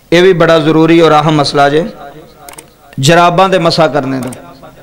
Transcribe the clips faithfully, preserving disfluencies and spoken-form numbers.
यह भी बड़ा जरूरी और अहम मसला जे जराबां दे मसा करने का।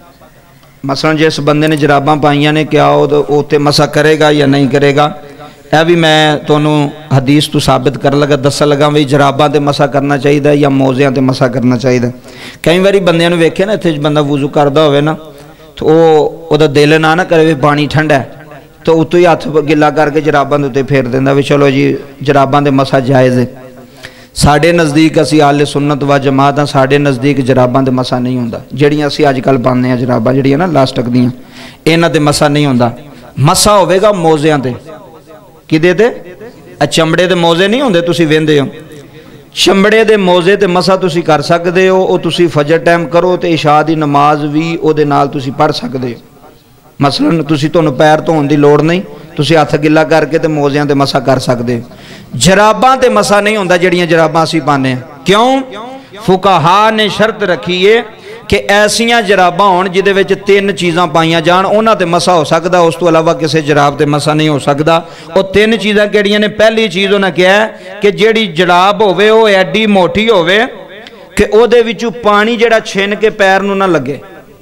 मसलन जिस बंदे ने जराबां पाइया ने क्या वो उत्ते मसा करेगा या नहीं करेगा, यह भी मैं तुहानूं हदीस तो साबित कर लगा दसन लगा भी जराबां ते मसा करना चाहिए या मोज़ियां ते मसा करना चाहिए। कई बार बंदियां नूं वेखे ना इत्थे बंदा वुज़ू करदा होवे ना तो वो दिल ना ना करे भी पानी ठंडा है तो उत्तों ही हथ गिला करके जराबां दे उत्ते फेर दिंदा भी चलो जी जराबां दे मसा जायज़ है। साढ़े नज़दीक असी आले सुन्नत व जमात हाँ, साढ़े नज़दीक जराबां दे मसा नहीं होंदा। जिहड़ियां असी अजकल पाने हैं जराबां जिहड़ियां ना लास्टक दियां इन्हां ते मसा नहीं होंदा। मसा होवेगा मोज़ियां ते किदे ते चमड़े दे मोज़े नहीं होंदे तुसीं वेंदे हो चमड़े दे मोज़े ते मसा तुसीं कर सकदे हो। वो तुसीं फजर टाइम करो तो इशा दी नमाज भी उहदे नाल तुसीं पढ़ सकदे हो। मसलन तुसीं तुहानूं पैर धोण दी लोड़ नहीं, तुसीं हथ गिला करके ते मोज़ियां ते मसा कर सकदे हो। जराबां ते मसा नहीं होंदा जिहड़ियां जराबां असीं पाने हैं। क्यों? फुकाहा ने शर्त रखी है कि ऐसियां जराबां होण जिहदे विच तीन चीज़ां पाईयां जाण उन्हां ते मसा हो सकदा, उस तो इलावा किसी जराब ते मसा नहीं हो सकदा। वो तीन चीज़ां किहड़ियां ने? पहली चीज़ उन्हें कहा है कि जिहड़ी जराब होवे वो एडी मोटी होवे कि उहदे विचों पानी जिहड़ा छिन के पैर नूं ना लगे।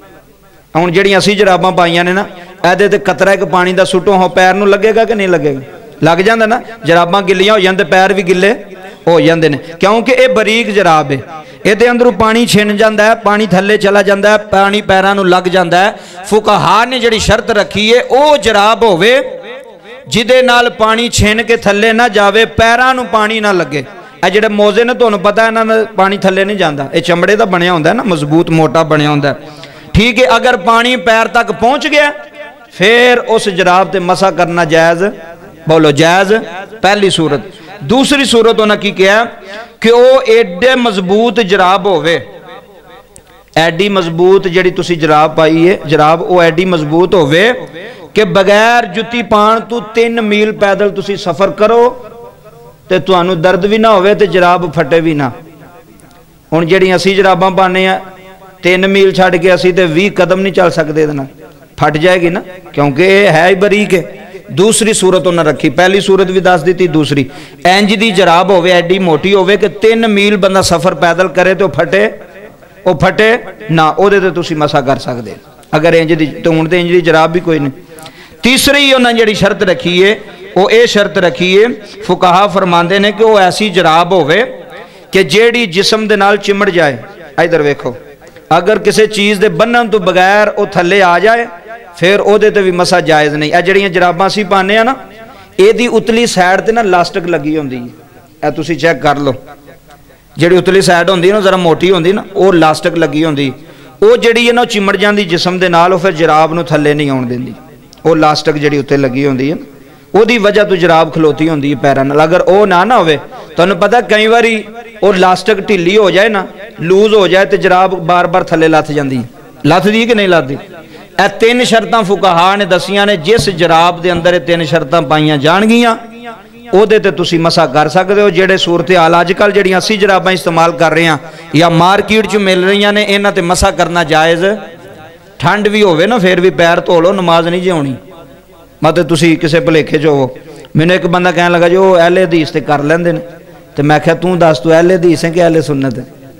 हुण जिहड़ियां असीं जराबां पाईयां ने ना इहदे ते कतरा एक पानी दा सुटो हो पैर नूं लगेगा कि नहीं लगेगा? लग जाता ना। जराबां गिल्लियां हो जांदे पैर भी गिले हो जाते हैं क्योंकि ये बरीक जराब है, ये अंदरों पानी छिन जाता है, पानी थले चला जाता है, पानी पैरों नूं लग जाता है। फुकाहा ने जिहड़ी शर्त रखी है वो जराब होवे जिहदे नाल पानी छिन के थले ना जावे, पैरों नूं पानी ना लगे। ये जिहड़े मोज़े ने तुहानूं पता इन्हां दा पानी थले नहीं जाता, ये चमड़े का बनिया होंदा है ना, मजबूत मोटा बनिया होंदा है। ठीक है, अगर पानी पैर तक पहुँच गया फिर उस जराब ते मसा करना जायज़, बोलो जायज़ पहली सूरत। दूसरी सूरत उन्हें की कहा कि वो एडे मजबूत जराब होवे, एडी मजबूत जिहड़ी तुसी जराब पाई है जराब वो एडी मजबूत होवे कि बगैर जुत्ती पाण तो तीन मील पैदल तुसी सफर करो तो तुहानूं दर्द भी ना होवे ते जराब फटे भी ना। हुण जिहड़ी असी जराबां पाने आ तीन मील छड्ड के असी ते बीस कदम नहीं चल सकते, फट जाएगी ना क्योंकि है ही बरीक है। दूसरी सूरत उन्हें रखी, पहली सूरत भी दस दी, दूसरी इंज दी जराब होवे एडी मोटी होवे कि तीन मील बंदा सफर पैदल करे तो फटे वो फटे ना, उहदे ते तुसी मसा कर सकते अगर इंज दी। तो हुण ते इंज दी जराब भी कोई नहीं। तीसरी उन्हें जिहड़ी शर्त रखी है वो ये शर्त रखी है, फुकाहा फरमाते हैं कि वो ऐसी जराब होवे कि जिहड़ी जिस्म दे नाल चिमड़ जाए। इधर वेखो, अगर किसी चीज़ के बन्नण तो बगैर वो थले आ जाए फिर ओदे ते भी मसा जायज़ नहीं। ए जिहड़ियां जराबां असीं पाने आ ना इहदी उतली साइड ते ना लास्टिक लगी होंदी है, ए तुसीं चेक कर लो। जिहड़ी उतली साइड होंदी है ना जरा मोटी होंदी ना वो लास्टिक लगी होंदी, वो जिहड़ी है ना चिमड़ जाती जिस्म दे नाल, फिर जराब नूं थले नहीं आउण दिंदी। वो लास्टिक जिहड़ी उत्ते लगी होंदी है ਉਹਦੀ वजह तो जराब खलोती होंदी है पैरां नाल। अगर वो ना ना होवे तुहानूं पता कई बारी वो लास्टिक ढिली हो जाए ना, लूज हो जाए तो जराब बार बार थले लथ जाती, लथदी कि नहीं लथदी। ਇਹ तीन शर्तां फुकाहा ने दसियां ने, जिस जराब के अंदर तीन शर्तां पाईयां जाणगियां ਉਹਦੇ ते तुसी मसा कर सकते हो। जेडे सूरत हाल अजकल जिहड़ियां असीं जराबां इस्तेमाल कर रहे हैं या मार्केट च मिल रही ने इन्हां ते मसा करना जायज़। ठंड भी होवे ना फिर भी पैर धो लो, नमाज नहीं जी होनी। मतलब तुसी किसी भुलेखे च हो। मैनूं एक बंदा कहन लगा जो अहले हदीस ते कर लैंदे ने, ते मैं आख्या तूं दस तू अहले हदीस है कि अहले सुन्नत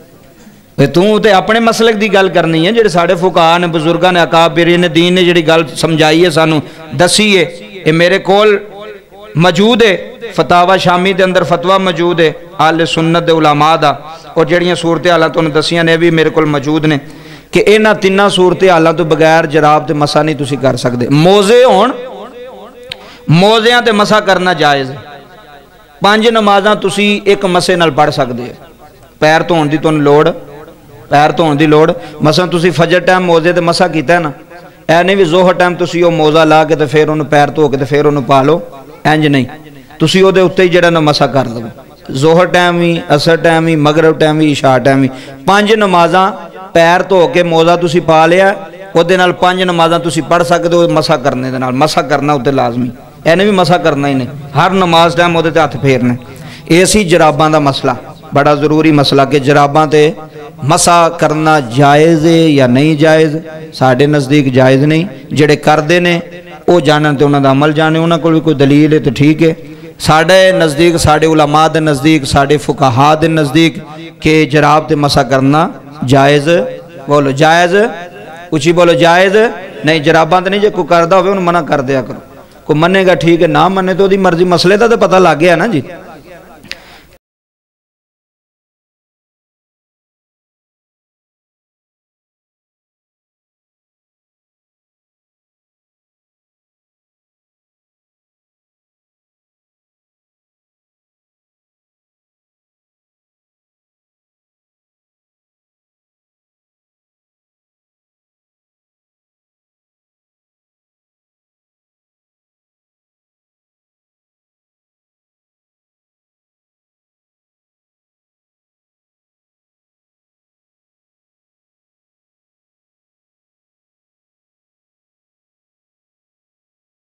है? तू तो अपने मसलक की गल करनी है। जिहड़े साडे फुकाहा ने बुजुर्गां ने अकाबिरीन ने दीन ने जिहड़ी गल समझाई है सानू दसी है, ये मेरे कोल मौजूद है। फतावा शामी के अंदर फतवा मौजूद है आले सुन्नत दे उलमा दा, और जिहड़ियां सूरत हालां तुहानूं दसियां ने भी मेरे कोल मौजूद ने कि इन्हां तिन्नां सूरत हालां तो बगैर जराब ते मसा नहीं तुसीं कर सकदे। मोज़े होण मोज़ियां ते मसा करना जायज़। पंज नमाज़ां तुसी एक मसे नाल पढ़ सकदे हो, पैर धोण दी तुहानूं लोड़, पैर धोण दी लोड़। मसलन तुसी फजर टाइम मोज़े ते मसा कीता ना, ऐ नहीं भी जोहर टाइम तुसी वो मोज़ा ला के ते फिर उन्हूं पैर धो के ते फिर उन्हूं पा लो, इंज नहीं। तुसी उहदे उत्ते ही जिहड़ा ना मसा कर लवो, जोहर टाइम ही, असर टाइम ही, मगरब टाइम ही, इशा टाइम ही। पंज नमाज़ां पैर धो के मोज़ा तुसी पा लिया, उहदे नाल पंज नमाज़ां तुसी पढ़ सकदे हो मसा करने दे नाल। मसा करना उत्ते लाजमी, इन्हें भी मसा करना ही नहीं, हर नमाज टाइम वो हथ फेरने। ये सी जराबां का मसला, बड़ा जरूरी मसला कि जराबां ते मसा करना जायज़ है या नहीं जायज़। साढ़े नज़दीक जायज़ नहीं, जिहड़े करते ने वो जानन ते उन्हां दा अमल जाने, उन्हां कोल भी कोई दलील है तो ठीक है। साढ़े नज़दीक, साढ़े उलमा दे नज़दीक, साढ़े फुकाहा दे नज़दीक कि जराब ते मसा करना जायज़, बोलो जायज़, उची बोलो जायज़ नहीं। जराबां तो नहीं, जो कोई करता हो मना कर दिया करो, कोई मनेगा ठीक है, ना मने तो मर्जी, मसले का तो पता लग गया ना जी।